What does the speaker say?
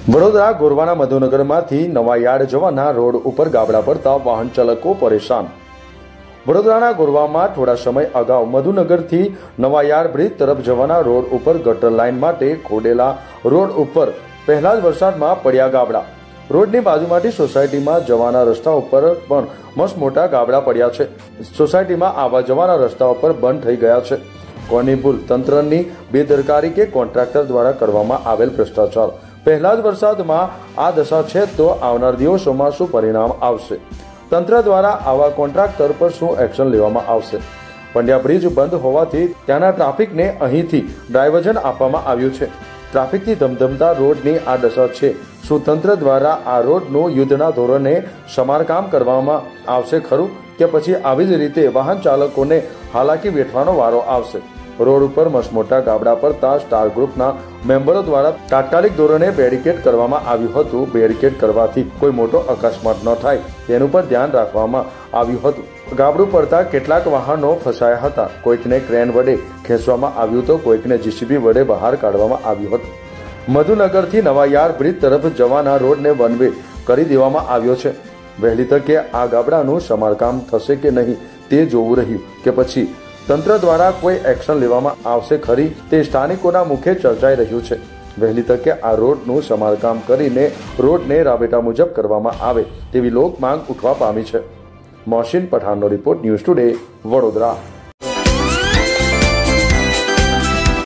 વડોદરા ગોરવાના મધુનગરમાંથી નવાયાર્ડ જવાના રોડ ઉપર ગાબડા પડતા વાહન ચાલકો પરેશાન। વડોદરાના ગોરવામાં થોડા સમય અગાઉ મધુનગરથી નવાયાર્ડ બ્રિજ તરફ જવાના રોડ ઉપર ગટર લાઇન માટે ખોદેલા રોડ ઉપર પહેલા જ વરસાદમાં પડ્યા ગાબડા। રોડની બાજુમાંથી સોસાયટીમાં જવાના રસ્તા ઉપર પણ મસ્ત મોટા ગાબડા પડ્યા છે। સોસાયટીમાં આવવા જવાના રસ્તા ઉપર બંધ થઈ ગયા છે। કોની ભૂલ, તંત્રની બેદરકારી કે કોન્ટ્રાક્ટર દ્વારા કરવામાં આવેલ ભ્રષ્ટાચાર? પહેલા જ વરસાદમાં આ દશા છે તો આવનાર દિવસોમાં શું પરિણામ આવશે? તંત્ર દ્વારા આવા કોન્ટ્રાક્ટર પર શું એક્શન લેવામાં આવશે? પંડ્યા બ્રિજ બંધ હોવાથી ત્યાંના ટ્રાફિકને અહીંથી ડાયવર્ઝન આપવામાં આવ્યું છે। ટ્રાફિકથી ધમધમતા રોડની આ દશા છે। શું તંત્ર દ્વારા આ રોડનું યુદ્ધના ધોરણે સમારકામ કરવામાં આવશે ખરું, કે પછી આવી જ રીતે વાહન ચાલકોને હાલાકી વેઠવાનો વારો આવશે? રોડ ઉપર મસમોટા ગાબડા પડતા સ્ટાર ગ્રુપના મેમ્બરો દ્વારા તાત્કાલિક ધોરણે બેરિકેડ કરવામાં આવ્યું હતું। બેરિકેડ કરવાથી કોઈ મોટો અકસ્માત ન થાય તેનું પર ધ્યાન રાખવામાં આવ્યું હતું। ગાબડું પડતા કેટલાક વાહનો ફસાયા હતા। કોઈકને ક્રેન વડે ખેંચવામાં આવ્યું તો કોઈકને જીસીબી વડે બહાર કાઢવામાં આવ્યું હતું। મધુનગરથી નવાયાર્ડ બ્રિજ તરફ જવાના રોડને વન વે કરી દેવામાં આવ્યો છે। વહેલી તકે આ ગાબડાનું સમારકામ થશે કે નહીં તે જોવું રહ્યું, કે પછી તંત્ર દ્વારા કોઈ એક્શન લેવામાં આવશે ખરી તે સ્થાનિકોના મુખે ચર્ચાઈ રહ્યું છે। વહેલી તકે આ રોડનું સમારકામ કરીને રોડને રાબેતા મુજબ કરવામાં આવે તેવી લોક માંગ ઉઠવા પામી છે। મોહસિન પઠાણનો રિપોર્ટ, ન્યૂઝ ટુડે, વડોદરા।